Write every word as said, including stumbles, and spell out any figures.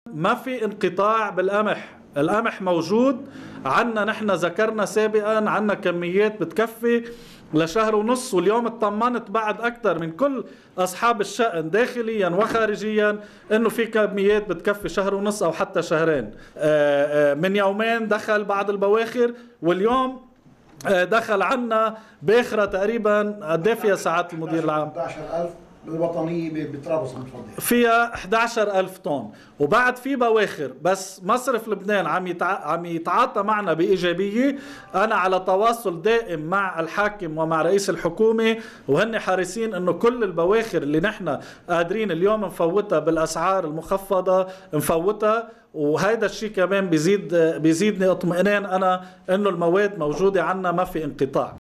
ما في انقطاع بالقمح، القمح موجود عنا. نحن ذكرنا سابقا عنا كميات بتكفي لشهر ونص، واليوم اطمنت بعد أكثر من كل أصحاب الشأن داخليا وخارجيا إنه في كميات بتكفي شهر ونص أو حتى شهرين. من يومين دخل بعض البواخر، واليوم دخل عنا باخرة تقريبا قد ايه فيها ساعات المدير العام؟ أحد عشر ألف بالوطنية بطرابلس عم تفضل فيها أحد عشر ألف طن، وبعد في بواخر. بس مصرف لبنان عم يتع... عم يتعاطى معنا بإيجابية. أنا على تواصل دائم مع الحاكم ومع رئيس الحكومة، وهن حريصين إنه كل البواخر اللي نحن قادرين اليوم نفوتها بالأسعار المخفضة نفوتها. وهذا الشيء كمان بيزيد بيزيدني اطمئنان أنا إنه المواد موجودة عنا، ما في انقطاع.